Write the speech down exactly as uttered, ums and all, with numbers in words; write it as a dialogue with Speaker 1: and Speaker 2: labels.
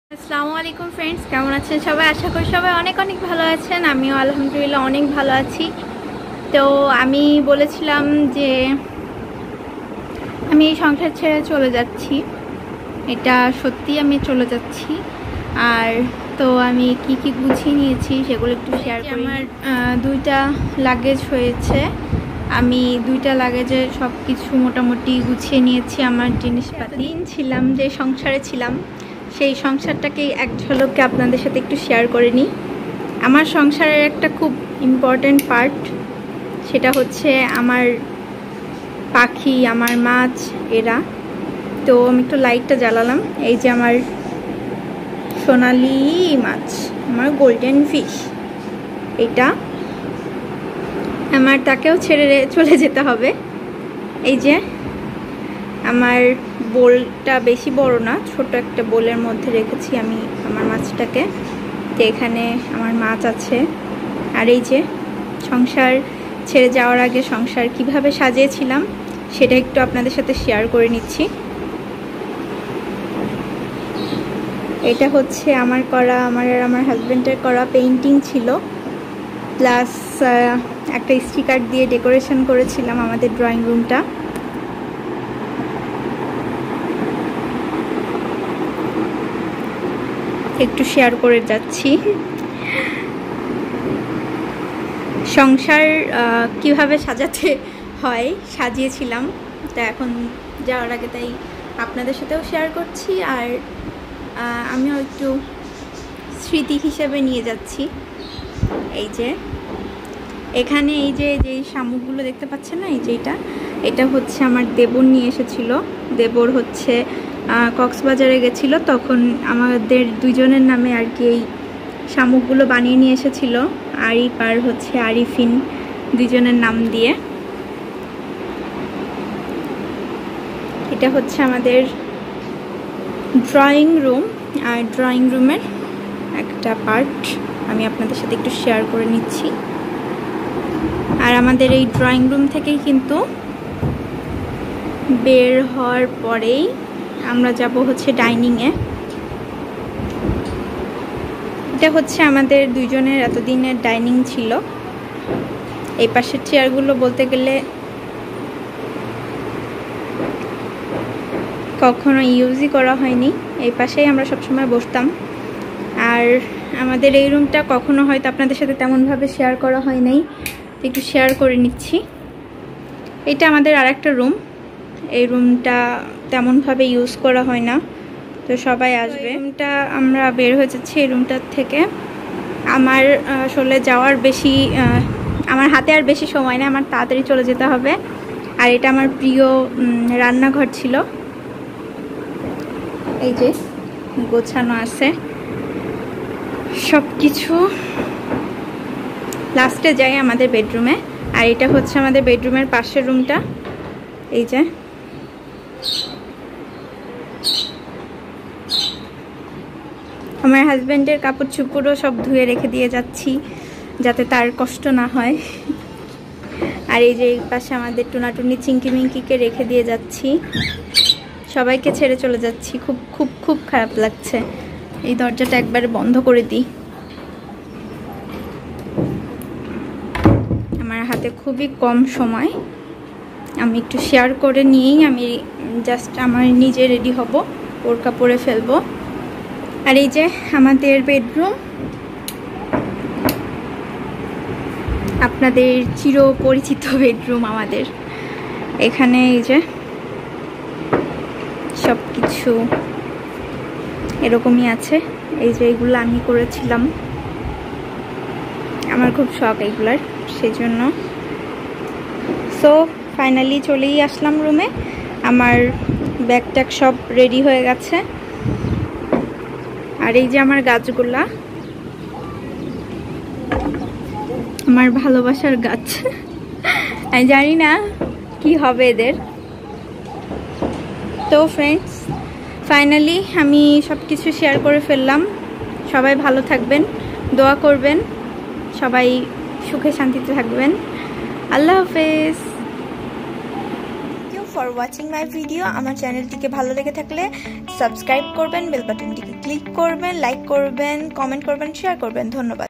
Speaker 1: আসসালামু আলাইকুম ফ্রেন্ডস, কেমন আছেন সবাই? আশা করি সবাই অনেক অনেক ভালো আছেন। আমিও আলহামদুলিল্লাহ অনেক ভালো আছি। তো আমি বলেছিলাম যে আমি এই সংসার ছেড়ে চলে যাচ্ছি, এটা সত্যি আমি চলে যাচ্ছি। আর তো আমি কি কি গুছিয়ে নিয়েছি সেগুলো একটু শেয়ার করি। আমার দুইটা লাগেজ হয়েছে, আমি দুইটা লাগেজে সব কিছু মোটামুটি গুছিয়ে নিয়েছি। আমার জিনিসপাতি দিন ছিলাম যে সংসারে ছিলাম, সেই সংসারটাকে এক ঝলকে আপনাদের সাথে একটু শেয়ার করে নিই। আমার সংসারের একটা খুব ইম্পর্ট্যান্ট পার্ট, সেটা হচ্ছে আমার পাখি, আমার মাছ, এরা। তো আমি একটু লাইটটা জ্বালালাম। এই যে আমার সোনালি মাছ, আমার গোল্ডেন ফিশ, এটা আমার তাকেও ছেড়ে চলে যেতে হবে। এই যে আমার বোলটা বেশি বড় না, ছোট একটা বোলের মধ্যে রেখেছি আমি আমার মাছটাকে। তো এখানে আমার মাছ আছে। আর এই যে সংসার ছেড়ে যাওয়ার আগে সংসার কিভাবে সাজিয়েছিলাম সেটা একটু আপনাদের সাথে শেয়ার করে নিচ্ছি। এটা হচ্ছে আমার করা, আমার আর আমার হাজব্যান্ডের করা পেইন্টিং ছিল, প্লাস একটা স্টিকার দিয়ে ডেকোরেশন করেছিলাম আমাদের ড্রয়িং রুমটা। একটু শেয়ার করে যাচ্ছি সংসার কিভাবে সাজাতে হয়, সাজিয়েছিলাম। তা এখন যাওয়ার আগে তাই আপনাদের সাথেও শেয়ার করছি, আর আমিও একটু স্মৃতি হিসেবে নিয়ে যাচ্ছি। এই যে এখানে এই যে যে শামুকগুলো দেখতে পাচ্ছেন না, এই যে এটা এটা হচ্ছে আমার দেবর নিয়ে এসেছিল। দেবর হচ্ছে কক্সবাজারে গেছিল, তখন আমাদের দুজনের নামে আর কি এই শামুকগুলো বানিয়ে নিয়ে এসেছিল। আরিফ আর হচ্ছে আরিফিন, দুজনের নাম দিয়ে। এটা হচ্ছে আমাদের ড্রয়িং রুম, আর ড্রয়িং রুমের একটা পার্ট আমি আপনাদের সাথে একটু শেয়ার করে নিচ্ছি। আর আমাদের এই ড্রয়িং রুম থেকেই কিন্তু বের হওয়ার পরেই আমরা যাব হচ্ছে ডাইনিংয়ে। এটা হচ্ছে আমাদের দুইজনের এতদিনের ডাইনিং ছিল। এই পাশের চেয়ারগুলো বলতে গেলে কখনো ইউজই করা হয়নি, এই পাশেই আমরা সবসময় বসতাম। আর আমাদের এই রুমটা কখনো হয়তো আপনাদের সাথে তেমনভাবে শেয়ার করা হয় নাই, একটু শেয়ার করে নিচ্ছি। এটা আমাদের আর একটা রুম, এই রুমটা তেমনভাবে ইউজ করা হয় না, তো সবাই আসবে। রুমটা আমরা বের হয়ে যাচ্ছি এই রুমটার থেকে। আমার আসলে যাওয়ার বেশি, আমার হাতে আর বেশি সময় নেই, আমার তাড়াতাড়ি চলে যেতে হবে। আর এটা আমার প্রিয় রান্নাঘর ছিল, এই যে গোছানো আছে সব কিছু। লাস্টে যাই আমাদের বেডরুমে, আর এটা হচ্ছে আমাদের বেডরুমের পাশের রুমটা। এই যে আমার হাজব্যান্ডের কাপড় চোপড়ও সব ধুয়ে রেখে দিয়ে যাচ্ছি যাতে তার কষ্ট না হয়। আর এই যে এই পাশে আমাদের টুনাটুনি চিঙ্কি মিঙ্কিকে রেখে দিয়ে যাচ্ছি, সবাইকে ছেড়ে চলে যাচ্ছি। খুব খুব খুব খারাপ লাগছে। এই দরজাটা একবারে বন্ধ করে দিই। আমার হাতে খুবই কম সময়, আমি একটু শেয়ার করে নিয়েই আমি জাস্ট আমার নিজে রেডি হব, বোরকা পরে ফেলবো। আর এই যে আমাদের বেডরুম, আপনাদের চিরপরিচিত বেডরুম আমাদের। এখানে এই যে সব কিছু এরকমই আছে। এই যে এগুলো আমি করেছিলাম, আমার খুব শখ এগুলার, সেই জন্য। সো ফাইনালি চলেই আসলাম রুমে। আমার ব্যাগ ট্যাগ সব রেডি হয়ে গেছে। আর এই যে আমার গাছগুলা, আমার ভালোবাসার গাছ। আমি জানি না কি হবে এদের। তো ফ্রেন্ডস, ফাইনালি আমি সব কিছু শেয়ার করে ফেললাম। সবাই ভালো থাকবেন, দোয়া করবেন, সবাই সুখে শান্তিতে থাকবেন। আল্লাহ হাফেজ। For watching my video. আমার চ্যানেলটিকে ভালো লেগে থাকলে সাবস্ক্রাইব করবেন, বেল বাটনটিকে ক্লিক করবেন, লাইক করবেন, কমেন্ট করবেন, শেয়ার করবেন। ধন্যবাদ।